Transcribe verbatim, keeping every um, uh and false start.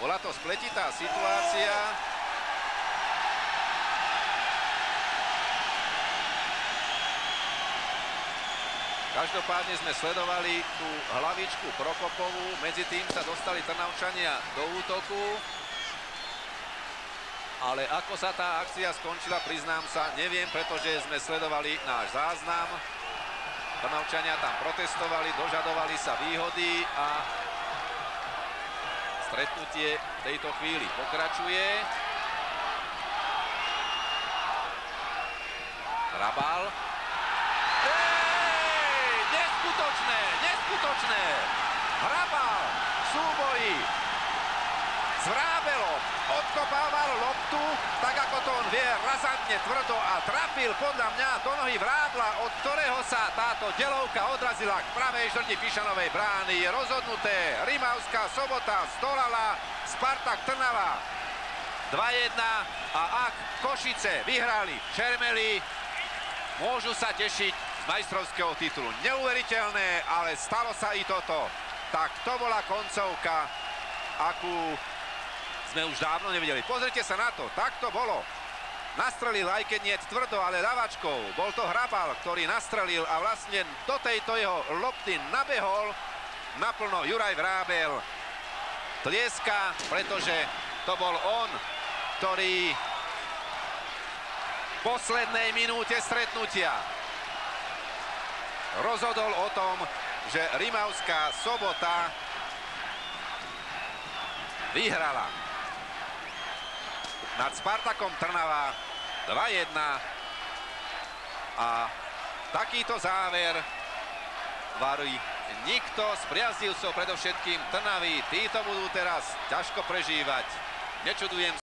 Bola to spletitá situácia. Každopádne sme sledovali tú hlavičku Prokopovú, medzi tým sa dostali Trnavčania do útoku. Ale ako sa tá akcia skončila, priznám sa, neviem, pretože sme sledovali náš záznam. Trnavčania tam protestovali, dožadovali sa výhody a stretnutie v tejto chvíli pokračuje. Hrabal. Ej, neskutočné, neskutočné. Hrabal v súboji s Vrábelom odkopával loptu, tak ako to on vie, razantne, tvrdo a trafil podľa mňa do nohy Vrábla, od ktorého sa táto delovka odrazila k pravej štvrti Pišanovej brány. Je rozhodnuté. Rimavská Sobota zdolala Spartak Trnava dva jedna a ak Košice vyhrali v Čermeli, môžu sa tešiť z majstrovského titulu. Neuveriteľné, ale stalo sa i toto. Tak to bola koncovka, akú sme už dávno nevideli. Pozrite sa na to, tak to bolo. Nastrelil, aj keď nie tvrdo, ale ľavačkou. Bol to Hrabal, ktorý nastrelil a vlastne do tejto jeho lopty nabehol naplno Juraj Vrábel. Tlieska, pretože to bol on, ktorý v poslednej minúte stretnutia rozhodol o tom, že Rimavská Sobota vyhrala nad Spartakom Trnava dva jedna a takýto záver varí nikto z priaznivcov, predovšetkým Trnavy. Títo budú teraz ťažko prežívať. Nečudujem